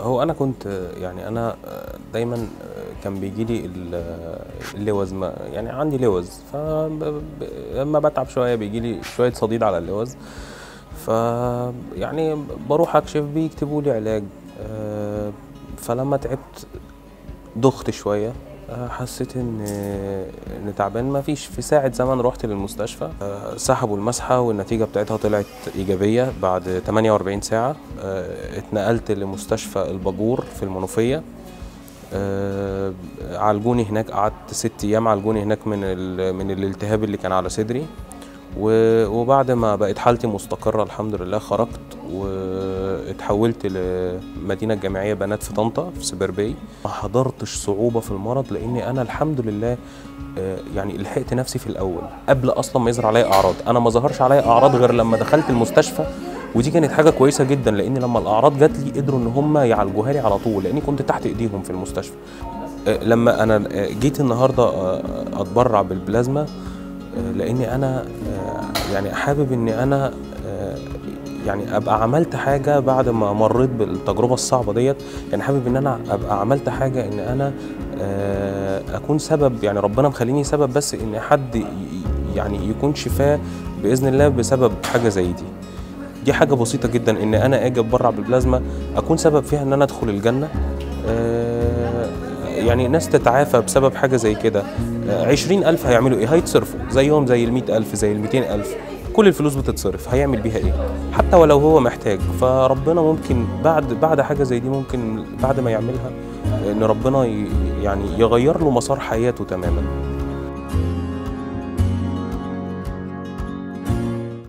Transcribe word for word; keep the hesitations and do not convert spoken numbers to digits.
هو أنا كنت يعني أنا دايمًا كان بييجي لي ال اللوز م يعني عندي لوز، فب ب لمّا باتعب شوية بييجي لي شوية صديد على اللوز، فيعني باروح أكشف بيكتبوا لي علاج. آآ، فلمّا تعبت دُخت شوية، آآ، حسيت إن إن تعبان، ما فيش في ساعة زمن رُحت للمستشفى، آآ، سحبوا المسحة والنتيجة بتاعتها طلعت إيجابية بعد تمانية وأربعين ساعة. آآ، اتنقلت لمستشفى الباجور في المنوفية. آآ، عالجوني هناك، قعدت ست أيام عالجوني هناك من ال من الالتهاب اللي كان على صدري، و وبعد ما بقت حالتي مستقرة الحمد لله خرجت واتحولت لمدينة جامعية بنات في طنطا في سوبر باي. ما حضرتش صعوبة في المرض لإني أنا الحمد لله آآ، يعني لحقت نفسي في الأول قبل أصلًا ما يظهر عليَّ أعراض. أنا ما ظهرش عليَّ أعراض غير لمّا دخلت المستشفى، ودي كانت حاجة كويسة جدًا، لإن لمّا الأعراض جات لي قدروا إن هم يعالجوها لي على طول، لإني كنت تحت إيديهم في المستشفى. آآ، لمّا أنا آآ، جيت النهارده آآ، أتبرع بالبلازما، آآ، لإني أنا آآ، يعني حابب إني أنا آآ، يعني أبقى عملت حاجة بعد ما مريت بالتجربة الصعبة ديّة. يعني حابب إن أنا أبقى عملت حاجة إن أنا آآ، أكون سبب، يعني ربنا مخلّيني سبب بس إن حد ي يعني يكون شفاه بإذن الله بسبب حاجة زي دي. دي حاجة بسيطة جدًا إن أنا آجي أتبرع بالبلازما أكون سبب فيها إن أنا أدخل الجنة. آآ، يعني ناس تتعافى بسبب حاجة زي كده. آآ، عشرين ألف هيعملوا إيه؟ هيتصرفوا زيهم زي المِيّة ألف زي الميتين ألف، كل الفلوس بتتصرف، هيعمل بيها إيه؟ حتى ولو هو محتاج، فربنا ممكن بعد بعد حاجة زي دي ممكن بعد ما يعملها إن ربنا ي يعني يغيّر له مسار حياته تمامًا.